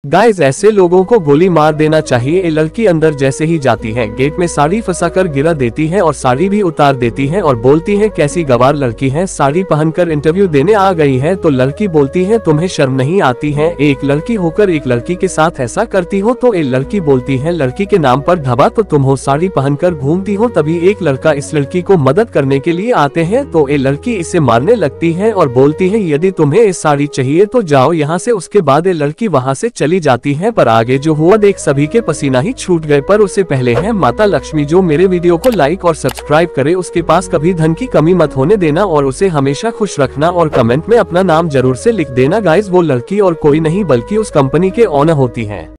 Guys, ऐसे लोगों को गोली मार देना चाहिए। ये लड़की अंदर जैसे ही जाती है, गेट में साड़ी फंसाकर गिरा देती है और साड़ी भी उतार देती है और बोलती है कैसी गवार लड़की है, साड़ी पहनकर इंटरव्यू देने आ गई है। तो लड़की बोलती है तुम्हें शर्म नहीं आती है, एक लड़की होकर एक लड़की के साथ ऐसा करती हो। तो एक लड़की बोलती है लड़की के नाम पर धब्बा तो तुम हो, साड़ी पहनकर घूमती हो। तभी एक लड़का इस लड़की को मदद करने के लिए आते हैं। तो ये लड़की इसे मारने लगती है और बोलती है यदि तुम्हें ये साड़ी चाहिए तो जाओ यहाँ से। उसके बाद ये लड़की वहाँ से चली जाती है। पर आगे जो हुआ देख सभी के पसीना ही छूट गए। पर उससे पहले है माता लक्ष्मी जो मेरे वीडियो को लाइक और सब्सक्राइब करे। उसके पास कभी धन की कमी मत होने देना और उसे हमेशा खुश रखना और कमेंट में अपना नाम जरूर से लिख देना। गाइस, वो लड़की और कोई नहीं बल्कि उस कंपनी के ओनर होती है।